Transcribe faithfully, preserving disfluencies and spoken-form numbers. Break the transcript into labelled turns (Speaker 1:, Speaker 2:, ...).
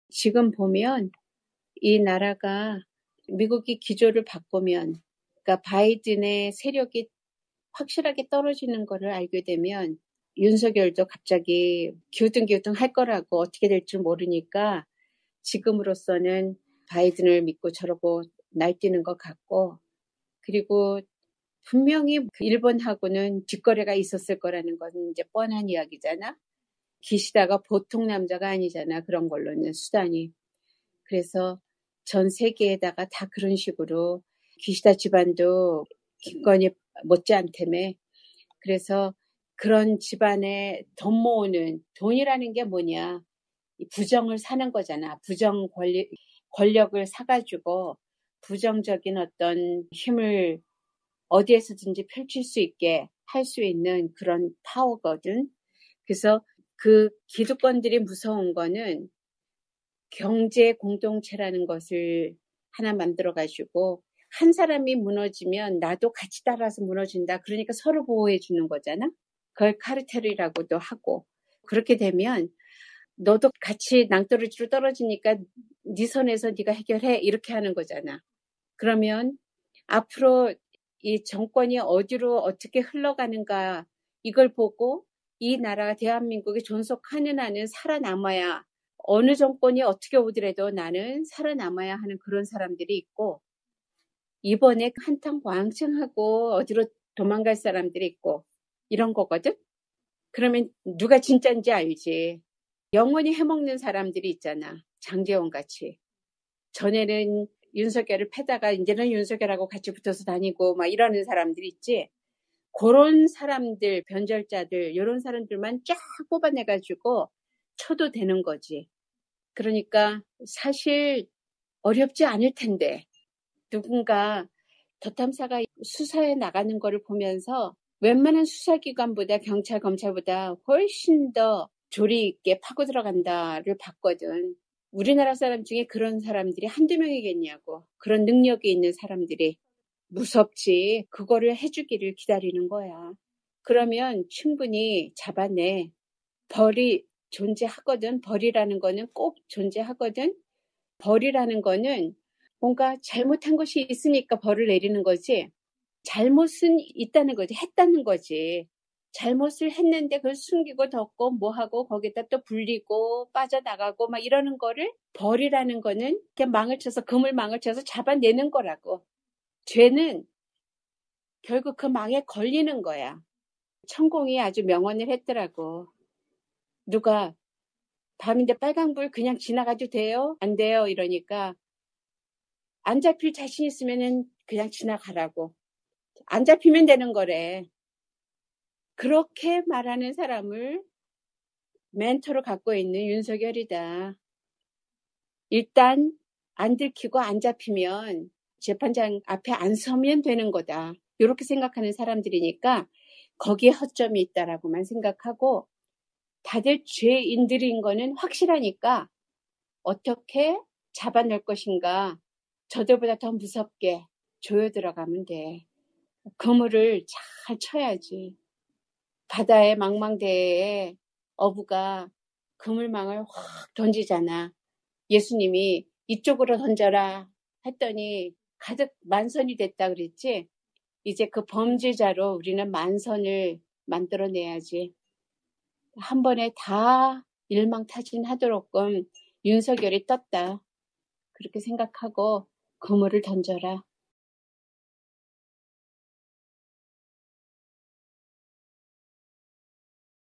Speaker 1: 지금 보면 이 나라가 미국이 기조를 바꾸면, 그러니까 바이든의 세력이 확실하게 떨어지는 거를 알게 되면 윤석열도 갑자기 기우뚱기우뚱 할 거라고, 어떻게 될지 모르니까 지금으로서는 바이든을 믿고 저러고 날뛰는 것 같고, 그리고 분명히 일본하고는 뒷거래가 있었을 거라는 건 이제 뻔한 이야기잖아. 기시다가 보통 남자가 아니잖아. 그런 걸로는 수단이. 그래서 전 세계에다가 다 그런 식으로 기시다 집안도 김건희 못지않다며. 그래서 그런 집안에 돈 모으는, 돈이라는 게 뭐냐, 부정을 사는 거잖아. 부정 권리, 권력을 사가지고 부정적인 어떤 힘을 어디에서든지 펼칠 수 있게 할 수 있는 그런 파워거든. 그래서 그 기득권들이 무서운 거는 경제 공동체라는 것을 하나 만들어가지고 한 사람이 무너지면 나도 같이 따라서 무너진다. 그러니까 서로 보호해 주는 거잖아. 그걸 카르텔이라고도 하고. 그렇게 되면 너도 같이 낭떠러지로 떨어지니까 네 선에서 네가 해결해. 이렇게 하는 거잖아. 그러면 앞으로 이 정권이 어디로 어떻게 흘러가는가 이걸 보고 이 나라 대한민국이 존속하는 한은 살아남아야, 어느 정권이 어떻게 오더라도 나는 살아남아야 하는 그런 사람들이 있고, 이번에 한탕 왕창하고 어디로 도망갈 사람들이 있고 이런 거거든. 그러면 누가 진짜인지 알지. 영원히 해먹는 사람들이 있잖아. 장제원 같이. 전에는 윤석열을 패다가 이제는 윤석열하고 같이 붙어서 다니고 막 이러는 사람들이 있지. 그런 사람들, 변절자들, 이런 사람들만 쫙 뽑아내가지고 쳐도 되는 거지. 그러니까 사실 어렵지 않을 텐데, 누군가 더 탐사가 수사에 나가는 거를 보면서 웬만한 수사기관보다 경찰, 검찰보다 훨씬 더 조리 있게 파고 들어간다를 봤거든. 우리나라 사람 중에 그런 사람들이 한두 명이겠냐고. 그런 능력이 있는 사람들이. 무섭지. 그거를 해주기를 기다리는 거야. 그러면 충분히 잡아내. 벌이 존재하거든. 벌이라는 거는 꼭 존재하거든. 벌이라는 거는 뭔가 잘못한 것이 있으니까 벌을 내리는 거지. 잘못은 있다는 거지. 했다는 거지. 잘못을 했는데 그걸 숨기고 덮고 뭐하고 거기다 또 불리고 빠져나가고 막 이러는 거를, 벌이라는 거는 그냥 망을 쳐서, 금을 망을 쳐서 잡아내는 거라고. 죄는 결국 그 망에 걸리는 거야. 천공이 아주 명언을 했더라고. 누가 밤인데 빨간불 그냥 지나가도 돼요? 안 돼요? 이러니까 안 잡힐 자신 있으면은 그냥 지나가라고. 안 잡히면 되는 거래. 그렇게 말하는 사람을 멘토로 갖고 있는 윤석열이다. 일단 안 들키고 안 잡히면 재판장 앞에 안 서면 되는 거다. 이렇게 생각하는 사람들이니까 거기에 허점이 있다라고만 생각하고, 다들 죄인들인 거는 확실하니까 어떻게 잡아낼 것인가, 저들보다 더 무섭게 조여 들어가면 돼. 그물을 잘 쳐야지. 바다의 망망대해에 어부가 그물망을 확 던지잖아. 예수님이 이쪽으로 던져라 했더니 가득 만선이 됐다 그랬지. 이제 그 범죄자로 우리는 만선을 만들어내야지. 한 번에 다 일망타진하도록끔 윤석열이 떴다. 그렇게 생각하고 그물을 던져라.